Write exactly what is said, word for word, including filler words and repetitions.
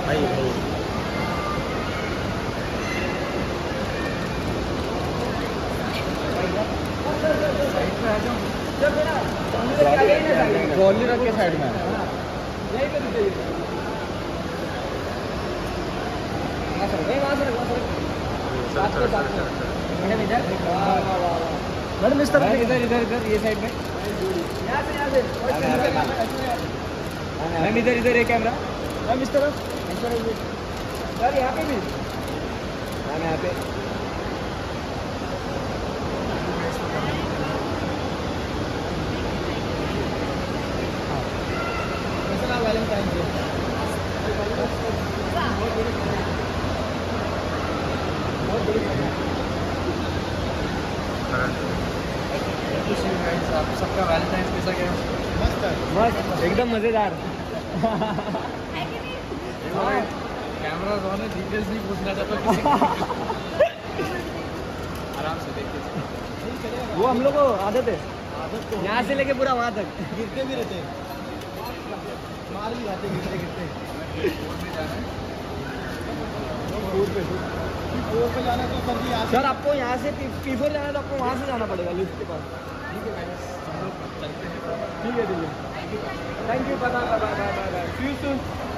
भाई भाई ट्रॉली रख के साइड में यही पे दीजिए वहाँ से वहाँ से मैडम इधर मैडम इस तरफ इधर इधर इधर ये साइड में यहाँ से यहाँ से मैम इधर इधर ये कैमरा मैम इस तरफ इस तरफ सर यहाँ पे भी मैम यहाँ पे वैलेंटाइन डे आप सबका वैलेंटाइन कैसा गया? मस्त मस्त एकदम मजेदार। कैमरा ऑन है, डिटेल्स नहीं पूछना चाहता किसी आराम से देखिए। वो हम लोग को आदत है, आदत तो यहाँ से लेके पूरा वहाँ तक गिरते भी रहते हैं, मार भी जाते गिरते गिरते। फोर पे जाना तो सर जी सर आपको यहाँ से पी फोर जाना है तो आपको वहाँ से जाना पड़ेगा लिफ्ट के पास। ठीक है हम लोग चलते हैं। ठीक है ठीक है thank you bye bye bye bye bye see you soon.